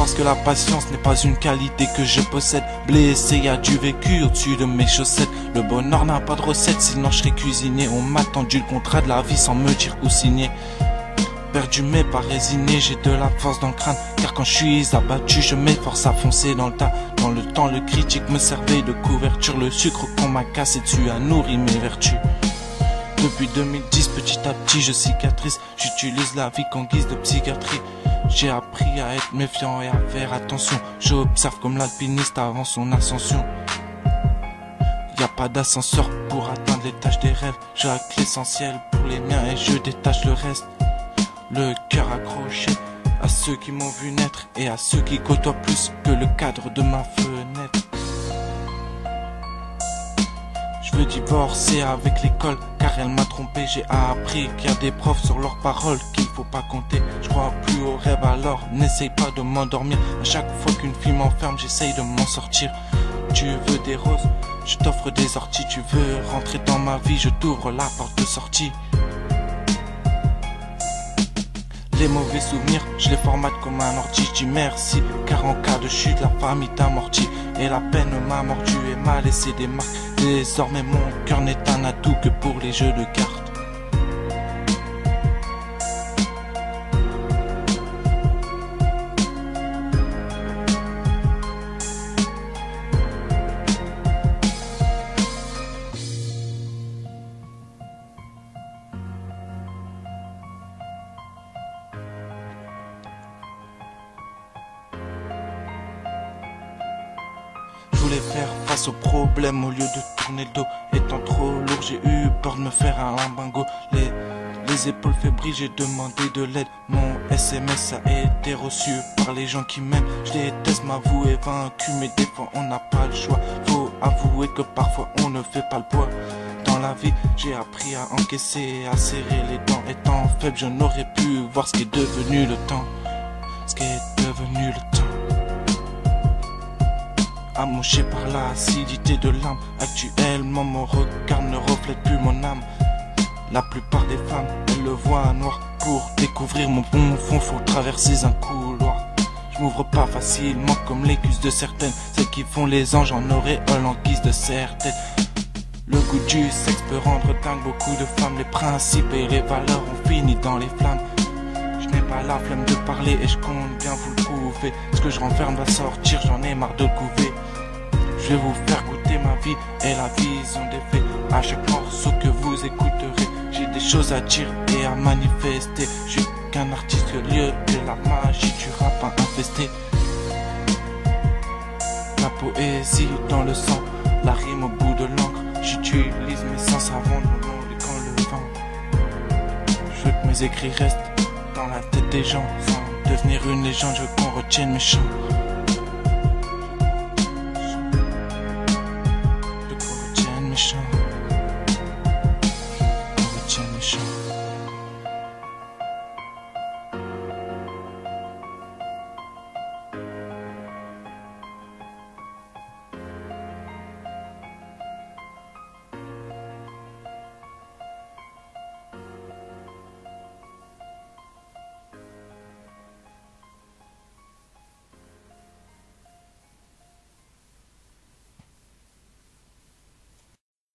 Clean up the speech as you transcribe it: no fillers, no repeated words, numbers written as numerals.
parce que la patience n'est pas une qualité que je possède. Blessé, y a du vécu au-dessus de mes chaussettes. Le bonheur n'a pas de recette, sinon je serais cuisinier. On m'a tendu le contrat de la vie sans me dire où signer. Perdu mais pas résigné, j'ai de la force dans le crâne. Car quand je suis abattu, je m'efforce à foncer dans le tas. Dans le temps, le critique me servait de couverture. Le sucre qu'on m'a cassé dessus a nourri mes vertus. Depuis 2010, petit à petit, je cicatrice. J'utilise la vie qu'en guise de psychiatrie. J'ai appris à être méfiant et à faire attention. J'observe comme l'alpiniste avant son ascension. Y a pas d'ascenseur pour atteindre l'étage des rêves. J'ai l'essentiel pour les miens et je détache le reste. Le cœur accroché à ceux qui m'ont vu naître et à ceux qui côtoient plus que le cadre de ma fenêtre. Je veux divorcer avec l'école car elle m'a trompé. J'ai appris qu'il y a des profs sur leurs paroles qu'il faut pas compter. Je crois plus aux rêves alors n'essaye pas de m'endormir. À chaque fois qu'une fille m'enferme j'essaye de m'en sortir. Tu veux des roses, je t'offre des orties. Tu veux rentrer dans ma vie, je t'ouvre la porte de sortie. Les mauvais souvenirs, je les formate comme un ordi. Je dis merci, car en cas de chute, la famille t'amortit. Et la peine m'a mordu et m'a laissé des marques. Désormais mon cœur n'est un atout que pour les jeux de cartes. Je voulais faire face aux problèmes au lieu de tourner le dos. Étant trop lourd, j'ai eu peur de me faire un lambango. Les épaules fébriles, j'ai demandé de l'aide. Mon SMS a été reçu par les gens qui m'aiment. Je déteste m'avouer vaincu, mais des fois on n'a pas le choix. Faut avouer que parfois on ne fait pas le poids. Dans la vie, j'ai appris à encaisser, à serrer les dents. Étant faible, je n'aurais pu voir ce qui est devenu le temps. Ce qui est devenu le temps. Amoché par l'acidité de l'âme. Actuellement mon regard ne reflète plus mon âme. La plupart des femmes, elles le voient noir. Pour découvrir mon bon fond, faut traverser un couloir. Je m'ouvre pas facilement comme l'écuse de certaines. Celles qui font les anges en auréole en guise de certaines. Le goût du sexe peut rendre dingue beaucoup de femmes. Les principes et les valeurs ont fini dans les flammes. Je n'ai pas la flemme de parler et je compte bien vous le prouver. Ce que je renferme va sortir, j'en ai marre de le couver. Je vais vous faire goûter ma vie et la vision des faits. À chaque morceau que vous écouterez, j'ai des choses à dire et à manifester. Je suis qu'un artiste au lieu de la magie du rap infesté. La poésie dans le sang, la rime au bout de l'encre. J'utilise mes sens avant de m'envoler quand le vent. Je veux que mes écrits restent dans la tête des gens. Sans devenir une légende, je veux qu'on retienne mes chants.